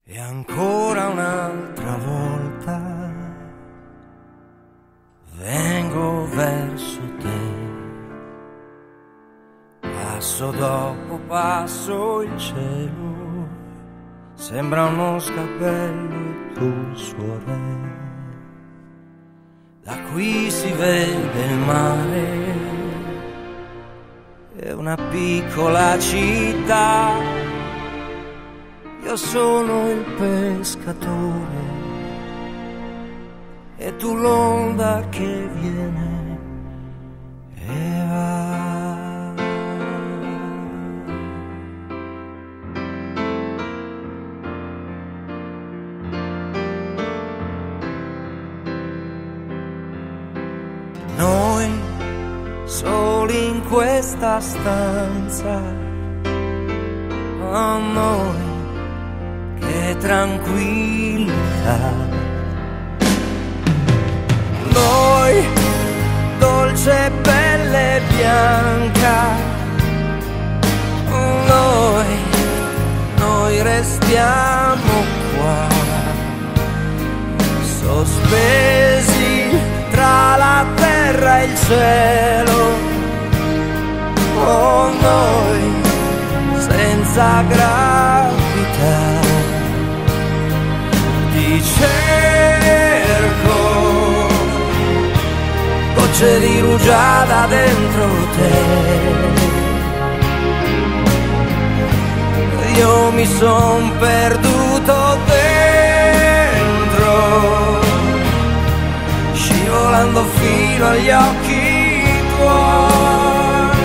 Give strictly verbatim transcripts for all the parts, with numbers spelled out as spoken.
E ancora un'altra volta vengo verso te, passo dopo passo il cielo sembra uno scalpello e tu il suo re. Da qui si vede il mare e una piccola città. Io sono il pescatore e tu l'onda che viene e va. Noi soli in questa stanza, oh, noi che tranquillità. Noi, dolce pelle bianca, noi, noi restiamo qua, sospesi tra la terra e il cielo, oh, noi, senza gravità. Ti cerco, gocce di rugiada dentro te. Io mi son perduto dentro, scivolando fino agli occhi tuoi,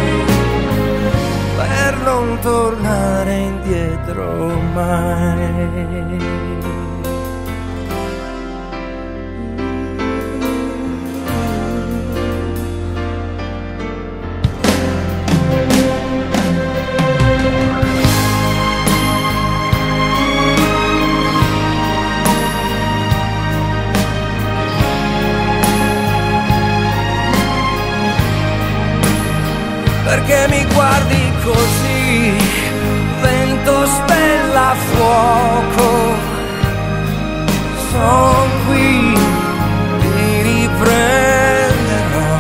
per non tornare indietro mai. Perché mi guardi così, vento, stella, fuoco, son qui, ti riprenderò,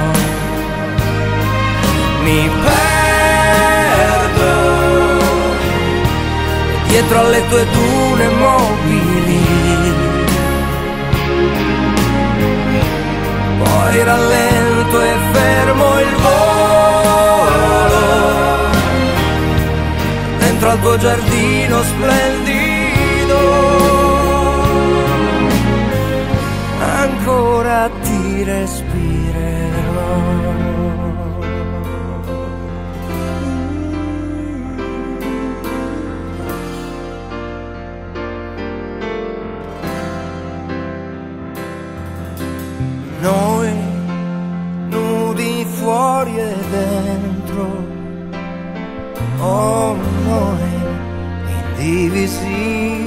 mi perdo dietro alle tue dune mobili, poi rallento e fermo il volo dentro al tuo giardino splendido. Ancora ti respirerò. Noi nudi fuori e dentro, oh, noi indivisibili,